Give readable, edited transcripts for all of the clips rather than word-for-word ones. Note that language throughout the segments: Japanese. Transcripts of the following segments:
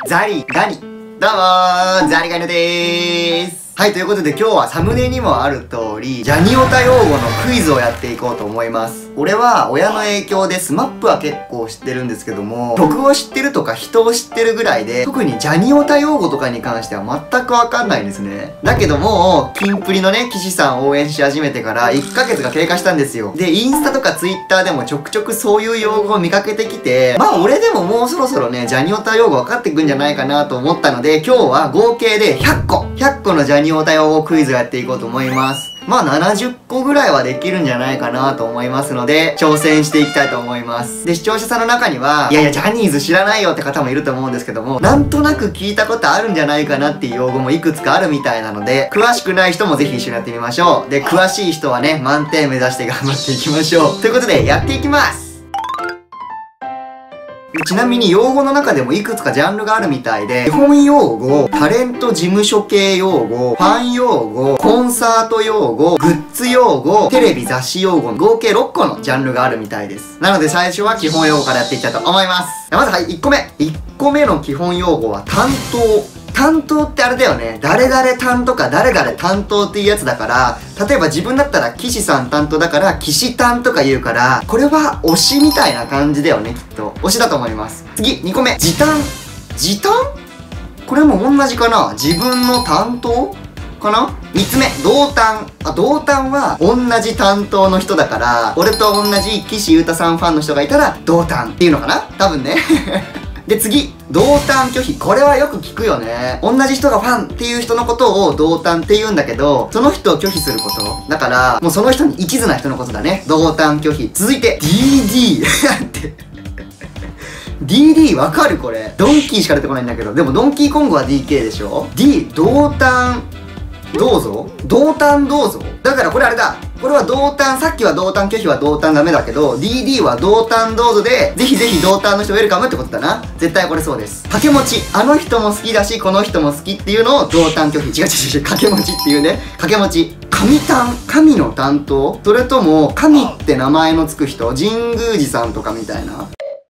ザリガニ。どうもー、ザリガニでーす。はい、ということで今日はサムネにもある通り、ジャニオタ用語のクイズをやっていこうと思います。俺は親の影響でスマップは結構知ってるんですけども、曲を知ってるとか人を知ってるぐらいで、特にジャニオタ用語とかに関しては全くわかんないんですね。だけどもう、キンプリのね、岸さん応援し始めてから1ヶ月が経過したんですよ。で、インスタとかツイッターでもちょくちょくそういう用語を見かけてきて、まあ俺でももうそろそろね、ジャニオタ用語分かってくんじゃないかなと思ったので、今日は合計で100個のジャニオタ用語クイズをやっていこうと思います。まあ70個ぐらいはできるんじゃないかなと思いますので、挑戦していきたいと思います。で、視聴者さんの中には、いやいや、ジャニーズ知らないよって方もいると思うんですけども、なんとなく聞いたことあるんじゃないかなっていう用語もいくつかあるみたいなので、詳しくない人もぜひ一緒にやってみましょう。で、詳しい人はね、満点目指して頑張っていきましょう。ということで、やっていきます。ちなみに用語の中でもいくつかジャンルがあるみたいで、基本用語、タレント事務所系用語、ファン用語、コンサート用語、グッズ用語、テレビ雑誌用語の合計6個のジャンルがあるみたいです。なので最初は基本用語からやっていきたいと思います。まずはい、1個目。1個目の基本用語は担当。担当ってあれだよね。誰々担とか誰々担当っていうやつだから、例えば自分だったら岸さん担当だから岸担とか言うから、これは推しみたいな感じだよね、きっと。推しだと思います。次、2個目。時短。時短？これも同じかな？自分の担当かな？ 3 つ目。同担。同担は同じ担当の人だから、俺と同じ岸優太さんファンの人がいたら同担っていうのかな？多分ね。で次、同担拒否。これはよく聞くよね。同じ人がファンっていう人のことを同担って言うんだけど、その人を拒否すること。だから、もうその人に一途な人のことだね。同担拒否。続いて、DD。って。DD わかるこれ。ドンキーしか出てこないんだけど。でもドンキーコングは DK でしょ？ D、同担どうぞ？同担どうぞ？だからこれあれだ。これは同担、さっきは同担拒否は同担ダメだけど、DD は同担どうぞで、ぜひぜひ同担の人ウェルカムってことだな。絶対これそうです。掛け持ち。あの人も好きだし、この人も好きっていうのを同担拒否。違う、掛け持ちっていうね。掛け持ち。神担。神の担当？それとも、神って名前のつく人？神宮寺さんとかみたいな。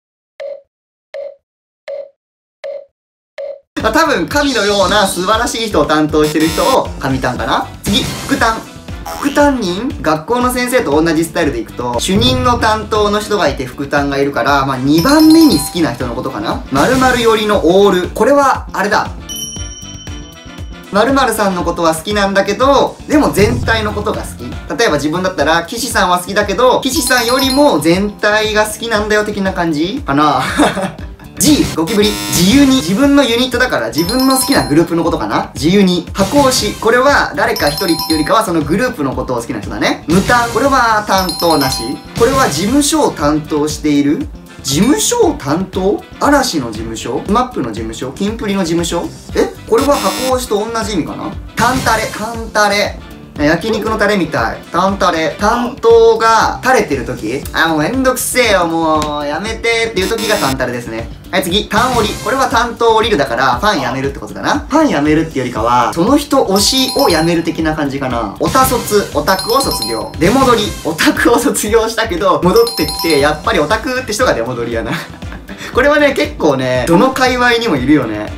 多分、神のような素晴らしい人を担当してる人を神担かな。次、副担。副担任？学校の先生と同じスタイルでいくと、主任の担当の人がいて副担がいるから、まあ2番目に好きな人のことかな。〇〇寄りのオール。これは、あれだ。〇〇さんのことは好きなんだけど、でも全体のことが好き。例えば自分だったら、岸さんは好きだけど、岸さんよりも全体が好きなんだよ的な感じかな。G、ゴキブリ。自由に。自分のユニットだから自分の好きなグループのことかな。自由に。箱推し。これは誰か一人っていうよりかはそのグループのことを好きな人だね。無担。これは担当なし。これは事務所を担当している。事務所を担当？嵐の事務所？マップの事務所？キンプリの事務所？これは箱推しと同じ意味かな。タンタレ。タンタレ。焼肉のタレみたい。タンタレ。担当が垂れてる時？もうめんどくせえよ、もうやめてっていう時がタンタレですね。はい、次。タンオリ。これは担当降りるだから、ファンやめるってことだな。ファンやめるってよりかは、その人推しをやめる的な感じかな。オタ卒。オタクを卒業。出戻り。オタクを卒業したけど、戻ってきて、やっぱりオタクって人が出戻りやな。これはね、結構ね、どの界隈にもいるよね。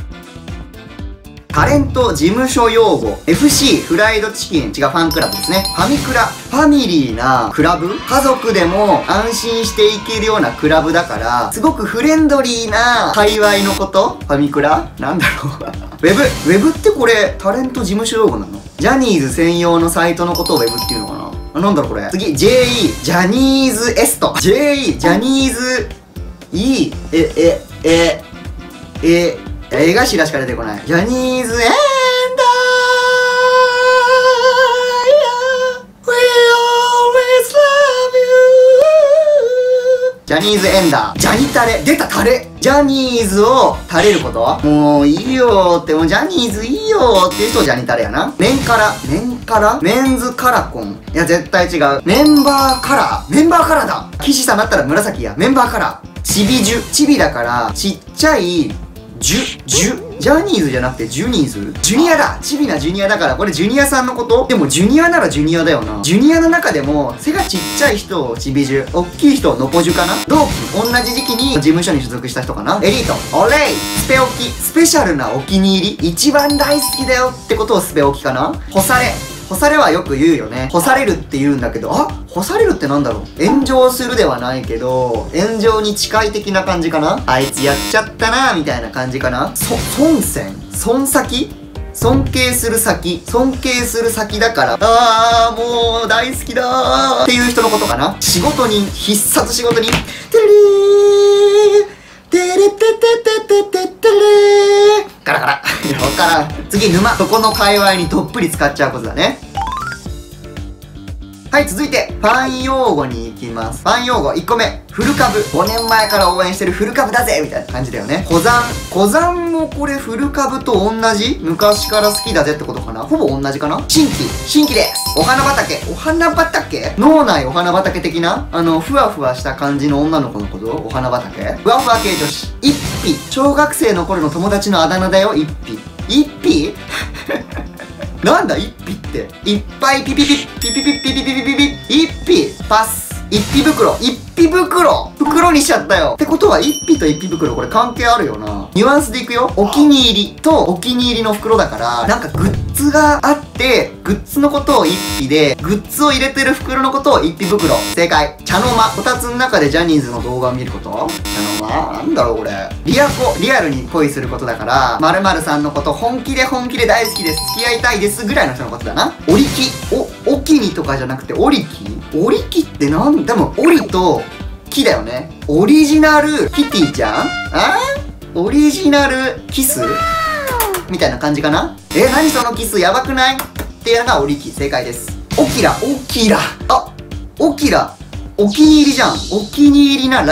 タレント事務所用語。FC、フライドチキン。違う、ファンクラブですね。ファミクラ。ファミリーなクラブ？家族でも安心していけるようなクラブだから、すごくフレンドリーな界隈のこと？ファミクラ？なんだろう。ウェブってこれ、タレント事務所用語なの？ジャニーズ専用のサイトのことをウェブっていうのかな？なんだろうこれ。次、JE、ジャニーズエスト。JE、ジャニーズ、E、絵頭しか出てこない。ジャニーズエンダー、We always love you。ジャニーズエンダー。ジャニタレ。出たタレ。ジャニーズを垂れること？もういいよーって、もうジャニーズいいよーっていう人をジャニタレやな。メンカラ。メンカラ？メンズカラコン。いや、絶対違う。メンバーカラー。メンバーカラーだ。岸さんだったら紫や。メンバーカラー。チビジュ。チビだから、ちっちゃいジャニーズじゃなくてジュニーズジュニアだ。チビなジュニアだから、これジュニアさんのこと？でもジュニアならジュニアだよな。ジュニアの中でも、背がちっちゃい人をチビジュ、大きい人をノポジュかな。同期、同じ時期に事務所に所属した人かな。エリート、オレイ、スペオキ、スペシャルなお気に入り、一番大好きだよってことをスペオキかな。干され。干されはよく言うよね。干されるって言うんだけど、干されるってなんだろう。炎上するではないけど、炎上に近い的な感じかな。あいつやっちゃったなみたいな感じかな。孫先孫先尊敬する先だから、もう大好きだーっていう人のことかな。仕事人、必殺仕事人。テレリーテレテテテテテテレーガラガラ。わからん。次、沼。そこの界隈にどっぷり使っちゃうことだね。はい、続いて、ファン用語に行きます。ファン用語、1個目。フル株。5年前から応援してるフル株だぜみたいな感じだよね。小山もこれフル株と同じ？昔から好きだぜってことかな？ほぼ同じかな？新規です。お花畑脳内お花畑的なふわふわした感じの女の子のこと？お花畑ふわふわ系女子。一匹。小学生の頃の友達のあだ名だよ、一匹なんだ一匹って。いっぱいピピピッピピピピピピピピピピ一匹パス。一匹袋にしちゃったよ。ってことは一匹と一匹袋これ関係あるよな。ニュアンスでいくよ。お気に入りとお気に入りの袋だから、なんかグッズがあって、グッズのことを一匹で、グッズを入れてる袋のことを一匹袋。正解。茶の間。こたつの中でジャニーズの動画を見ること？茶の間？なんだろうこれ。リアルに恋することだから、〇〇さんのこと本気で大好きです。付き合いたいですぐらいの人のことだな。おりき。おきにとかじゃなくて、おりきってでも、おりと、木だよね。オリジナルキティちゃん？オリジナルキスみたいな感じかな。何そのキスやばくない？っていうのがオリキ。正解です。オキラ。オキラ。お気に入りじゃん。お気に入りな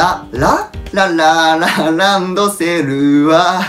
ランドセルは、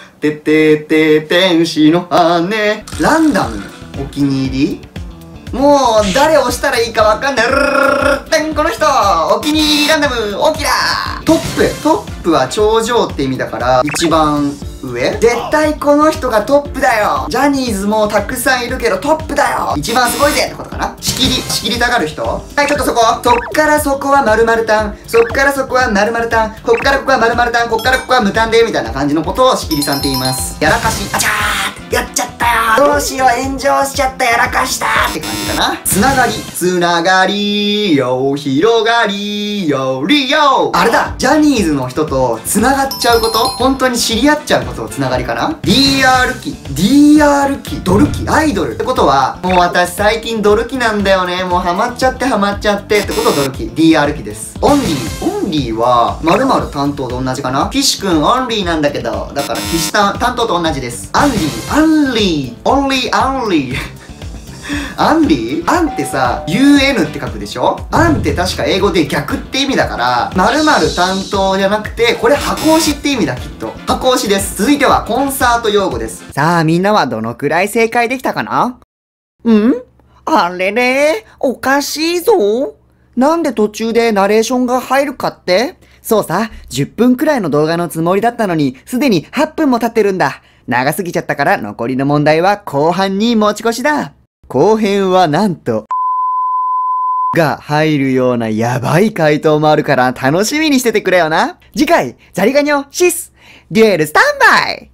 天使の羽。ランダム。お気に入り？もう、誰押したらいいかわかんない。この人お気に入りランダムオキラトップは頂上って意味だから、一番上？絶対この人がトップだよ。ジャニーズもたくさんいるけどトップだよ。一番すごいぜってことかな。仕切りたがる人？はい、ちょっとそっからそこは〇〇タン。そっからそこは〇〇タン。こっからここは〇〇タン。こっからここは無タンでみたいな感じのことを仕切りさんって言います。やらかし。あちゃーやっちゃったよ。どうしよう、炎上しちゃった。やらかしたって感じかな。つながりよ、広がりよ、リよ。あれだ、ジャニーズの人とつながっちゃうこと？本当に知り合っちゃうことをつながりかな。DR 期、ドル期、アイドルってことは、もう私最近ドル期なんだよね。もうハマっちゃってってことドル期、DR 期です。オンリーは、〇〇担当と同じかな。岸くんオンリーなんだけど、だから岸担当と同じです。アンリーアンってさ、UN って書くでしょ？アンって確か英語で逆って意味だから、〇〇担当じゃなくて、これ箱推しって意味だ、きっと。箱推しです。続いてはコンサート用語です。さあ、みんなはどのくらい正解できたかな？あれれ？おかしいぞ。なんで途中でナレーションが入るかって？そうさ、10分くらいの動画のつもりだったのに、すでに8分も経ってるんだ。長すぎちゃったから残りの問題は後半に持ち越しだ。後編はなんと、が入るようなやばい回答もあるから楽しみにしててくれよな。次回、ザリガニョシス、デュエルスタンバイ。